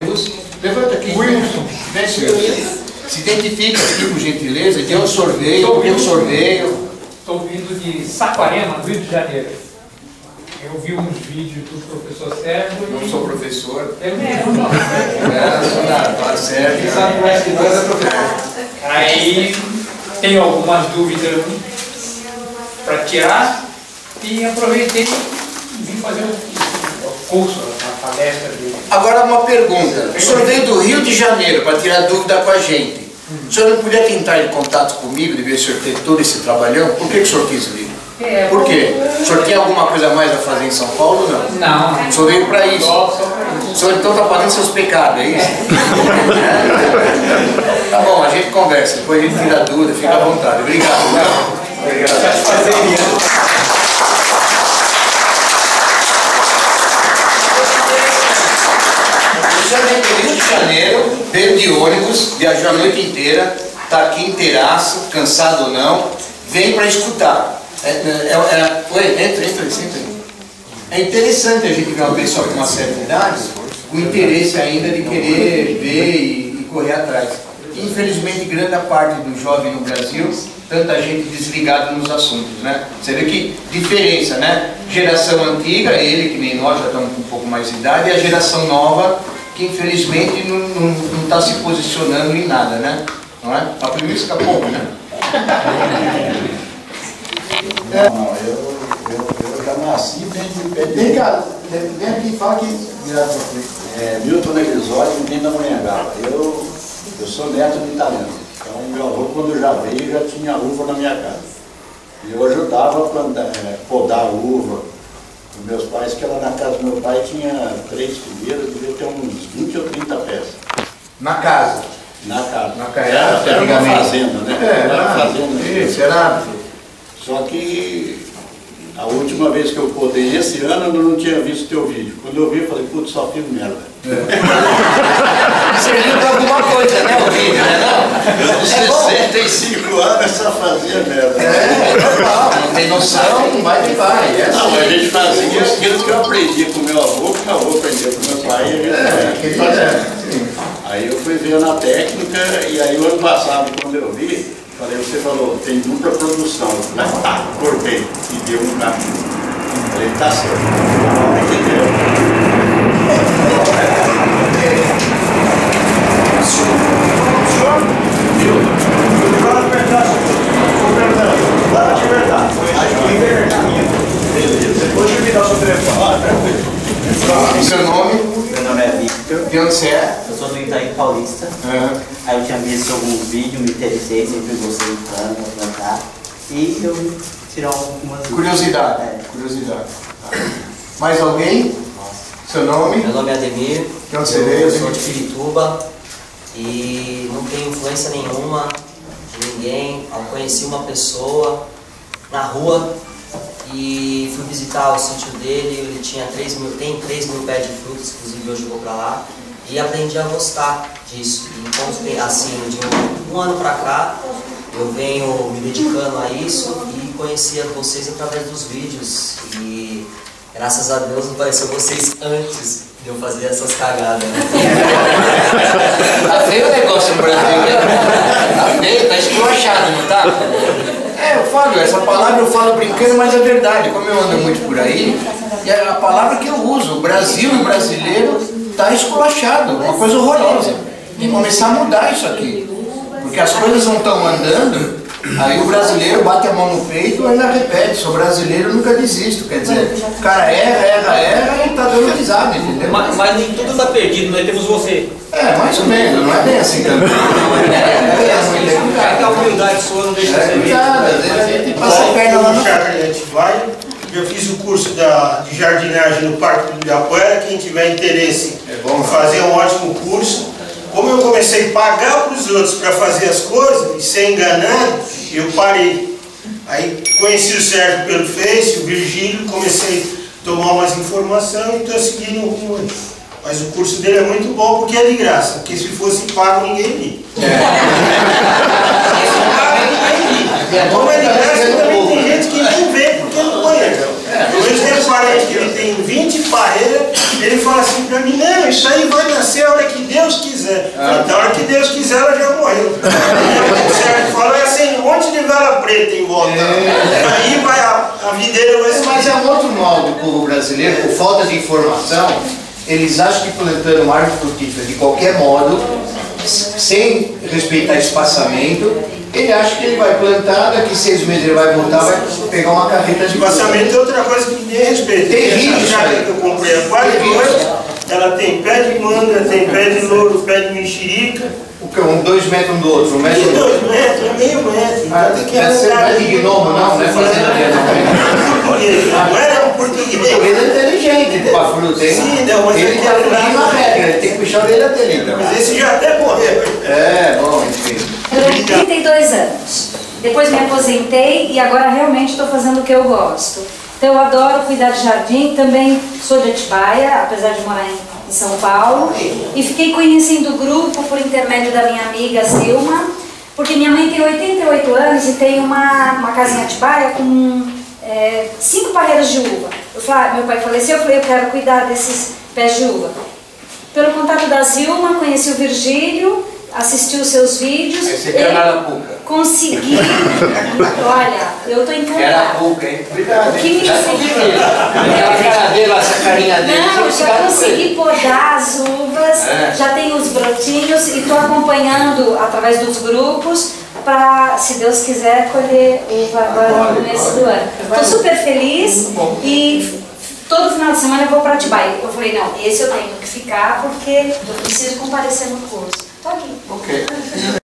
Levanta aqui. Wilson. Se identifica aqui, por gentileza, de onde sorveio, sorveio. Estou vindo de Saquarema, Rio de Janeiro. Eu vi uns vídeos do professor Sérgio. Não sou professor. Eu mesmo, não. Sou da Sérgio. Aí tenho algumas dúvidas para tirar e aproveitei e vim fazer um curso, uma palestra dele. Agora uma pergunta. O senhor veio do Rio de Janeiro para tirar dúvida com a gente. O senhor não podia entrar em contato comigo, de ver se o senhor tem todo esse trabalhão? Por que o senhor quis vir? Por quê? O senhor tem alguma coisa a mais a fazer em São Paulo ou não? Não. O senhor veio para isso? Só para isso. O senhor então está pagando seus pecados, é isso? Tá bom, a gente conversa, depois a gente tira dúvida, fica à vontade. Obrigado. Obrigado. O senhor veio do Rio de Janeiro, veio de ônibus, viajou a noite inteira, está aqui inteiraço, cansado ou não, vem para escutar. Oi, entra, senta aí. É interessante a gente ver uma pessoa com uma certa idade, com interesse ainda de querer ver e correr atrás. Infelizmente, grande parte do jovem no Brasil, tanta gente desligada nos assuntos, né? Você vê que diferença, né? Geração antiga, ele que nem nós já estamos com um pouco mais de idade, e a geração nova, que infelizmente não está se posicionando em nada, né? Não é? A primeira escapou, né? Não, eu já nasci dentro de pé. Vem cá, vem aqui e fala que Milton Negrisoli, menino da Monhangaba. Eu sou neto de italiano. Então, meu avô, quando já veio, já tinha uva na minha casa. E eu ajudava a podar uva. Os meus pais, que lá na casa do meu pai tinha 3 figueiras, devia ter uns 20 ou 30 peças. Na casa? Na casa. Na casa, era uma fazenda, né? Era fazenda. Isso, era. Só que a última vez que eu podei, esse ano, eu não tinha visto teu vídeo. Quando eu vi, eu falei, putz, só fiz merda. Serviu para alguma coisa, né, o vídeo, né? Não? Eu com 65 anos só fazia merda. Normal, não tem noção, vai que vai. Não, mas a gente fazia aquilo que eu aprendi com meu avô, que meu avô aprendeu com meu pai, e a gente fazia. Aí eu fui vendo a técnica, e aí o ano passado, quando eu vi, falei, você falou, tem dupla produção. Eu falei, tá, cortei e deu um caminho. Falei, tá certo. Entendeu? Seu nome? Meu nome é Victor. De onde você é? Eu sou do Itaí Paulista. Aí eu tinha visto alguns vídeos, me interessei, sempre gostei de planta, plantar. E eu vim tirar algumas Curiosidade. Curiosidade. Mais alguém? Seu nome? Meu nome é Ademir. De onde você veio? Eu sou de Pirituba e não tenho influência nenhuma de ninguém. Eu conheci uma pessoa na rua e fui visitar o sítio dele. Ele tinha 3 mil pés de frutas, inclusive hoje eu vou para lá. E aprendi a gostar disso. Então, assim, de um ano para cá, eu venho me dedicando a isso e conhecia vocês através dos vídeos. E graças a Deus apareceu vocês antes de eu fazer essas cagadas. Tá feio o negócio no Brasil, né? Tá feio, tá esculachado, não tá? Eu falo, essa palavra eu falo brincando, mas é verdade. Como eu ando muito por aí, e a palavra que eu uso, o Brasil e o brasileiro tá esculachado, uma coisa horrorosa. Tem que começar a mudar isso aqui. Porque as coisas não estão andando, aí o brasileiro bate a mão no peito e ainda repete, sou brasileiro, nunca desisto. Quer dizer, o cara erra e tá dando risada, entendeu? Mas nem tudo está perdido, nós temos você. Mais ou menos, não é bem assim também. A humildade sua não deixa de ser vista. A gente passa a perna lá no vai. Eu fiz o curso de jardinagem no Parque do Ibirapuera. Quem tiver interesse em fazer um ótimo curso. Como eu comecei a pagar para os outros para fazer as coisas e ser enganado, eu parei. Aí conheci o Sérgio pelo Face, o Virgílio, comecei a tomar umas informações e estou seguindo o rumo aí. Mas o curso dele é muito bom porque é de graça, porque se fosse pago ninguém iria. Como é de graça, também tem gente que nem vê porque não conhece. Eu vejo que tem um parente que ele tem 20 parreiras, ele fala assim, Não, isso aí vai nascer a hora que Deus quiser. Na hora que Deus quiser, ela já morreu. O Sérgio falou, é assim, um monte de vela preta em volta. Aí vai a videira vai se... Mas é um outro mal do povo brasileiro, por falta de informação, eles acham que plantando uma árvore frutífera de qualquer modo, sem respeitar espaçamento, ele acha que ele vai plantar, daqui 6 meses ele vai voltar, vai pegar uma carreta de espaçamento é outra coisa que ninguém respeita. Terrível. Essa chácara que eu comprei há 4 anos, ela tem pé de manga, tem pé de louro, pé de mexerica. O que? 2 metros um do outro? 1 metro E do outro? 2 metros, é meio metro. Ah, Então tem que você não é de gnomo, não é fazenda de não era um português. O português é inteligente, com a fruta, hein? Sim, não, mas ele está fugindo a regra, ele tem que puxar a orelha dele, então. Mas esse já até morreu. É, bom, enfim. Eu tenho 32 anos. Depois me aposentei e agora realmente estou fazendo o que eu gosto. Então eu adoro cuidar de jardim, também sou de Atibaia, apesar de morar em São Paulo. E fiquei conhecendo o grupo por intermédio da minha amiga Zilma, porque minha mãe tem 88 anos e tem uma casinha em Atibaia com 5 parreiras de uva. Eu falei, meu pai faleceu, eu falei, eu quero cuidar desses pés de uva. Pelo contato da Zilma, conheci o Virgílio, assisti os seus vídeos. Esse aqui é na Arapuca. Consegui. Olha, eu estou encantada. Arapuca, hein? Obrigado. O que me Aquela cara dele, essa carinha dele. Não, já consegui podar as uvas, já tenho os brotinhos e estou acompanhando através dos grupos para, se Deus quiser, colher uva agora no começo do ano. Estou super feliz e todo final de semana eu vou para Atibaia. Eu falei, não, esse eu tenho que ficar porque eu preciso comparecer no curso. Estou aqui. Ok.